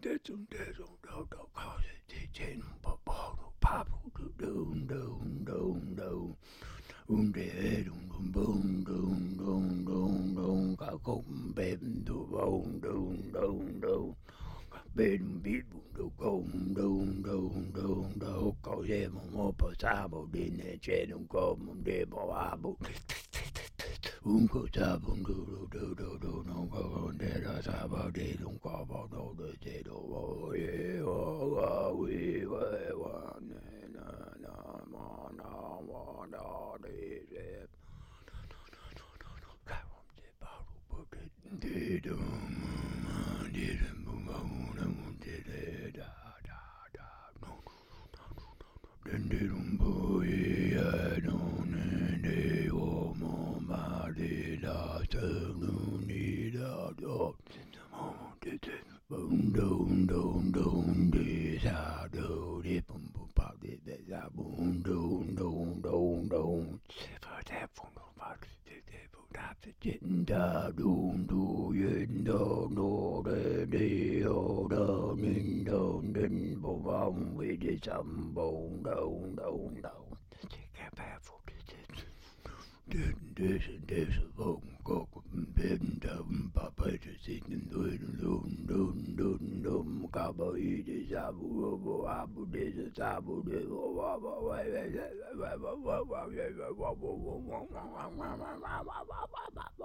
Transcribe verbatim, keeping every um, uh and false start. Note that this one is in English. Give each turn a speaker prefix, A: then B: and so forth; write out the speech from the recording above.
A: dum dum dum dum cause ten bottle papu dum dum dum dum um de dum dum dum dum dum dum ka kum bem du dum dum dum dum bem bim du kum dum dum dum dum ko ye mo po sa bo din ne che dum ko mo de bo abu un ko ta bum du du du du du no ko de da sa ba de dum ko ba do de de do wo ye wo wa wi wa wa ne na na ma na wa da de de ka won de ba ru bo de de dum ma de dum bo ma na mo de de da da da no den de dum bo ye ya no ne de wo mo ma de da se nu ni da do mo de de bum dum dum dum de sa do de bum bum pa de de sa bum dum dum dum dum se fa de bum bum pa de de bum da de jin da dum du yin do no de de o da min do din bo bum we de sam bum dum dum dum de ka pa fu de den des des vom kok ben dum papa de sin dun dun dun dun dum ka ba i de sabu bo abu de sabu de wa wa wa wa wa wa wa wa wa wa wa wa wa wa wa wa wa wa wa